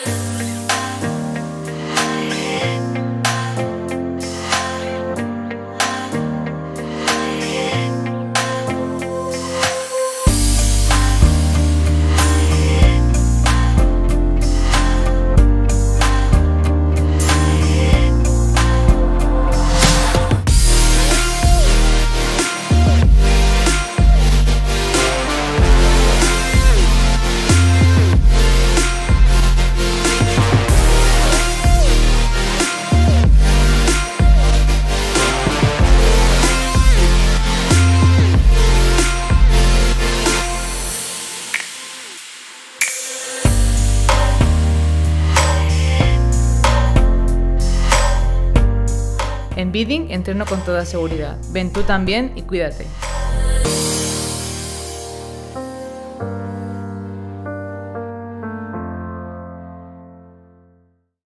En Bidding entreno con toda seguridad. Ven tú también y cuídate.